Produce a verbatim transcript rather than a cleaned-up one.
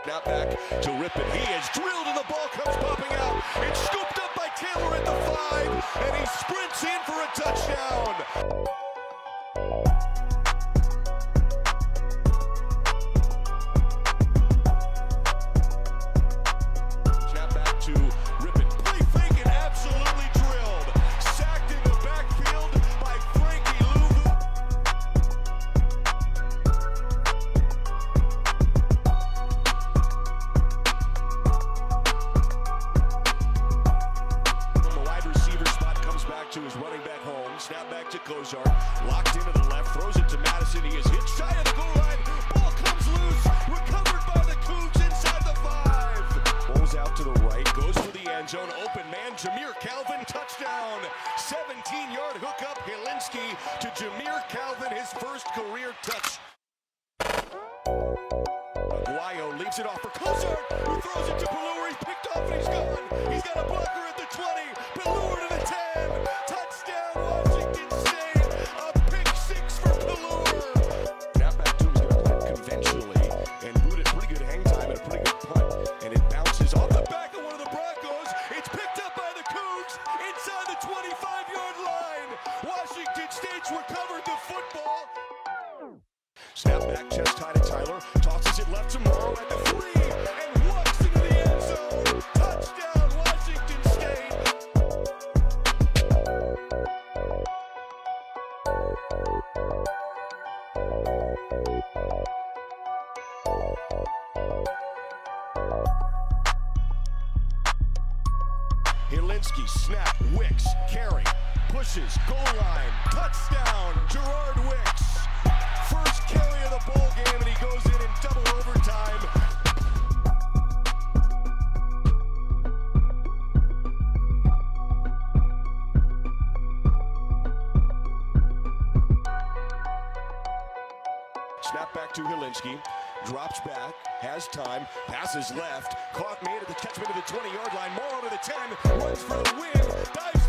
Now back to Rippon. He is drilled and the ball comes popping out. It's scooped up by Taylor at the five, and he sprints in for a touchdown. To his running back home, snap back to Cougar, locked into the left, throws it to Madison. He is hit shy of the goal line. Ball comes loose, recovered by the Cougs inside the five. Ball's out to the right, goes for the end zone. Open man, Jameer Calvin, touchdown. seventeen-yard hookup, Helinski to Jameer Calvin, his first career touch. Guayo leaves it off for Cougar, who throws it to Pelluer. He's picked off and he's gone. He's got a blocker at the twenty. Pelluer to the ten. Touchdown, Washington State. A pick six for Pelluer. Now back to him. He's going to play it conventionally and boot it. Pretty good hang time and a pretty good punt. And it bounces off the back of one of the Broncos. It's picked up by the Cougs inside the twenty-five-yard line. Washington State's recovered the football. Snap back, chest high to Tyler. Tosses it left to Morrow at the three. And walks into the end zone. Touchdown, Washington State. Helinski, snap, Wicks, carry, pushes, goal line, touchdown, Gerard Wicks. First carry of the ball game, and he goes in in double overtime. Snap back to Helinski, drops back, has time, passes left, caught, made at the catchment of the twenty-yard line, Morrow to the ten, runs for the win, dives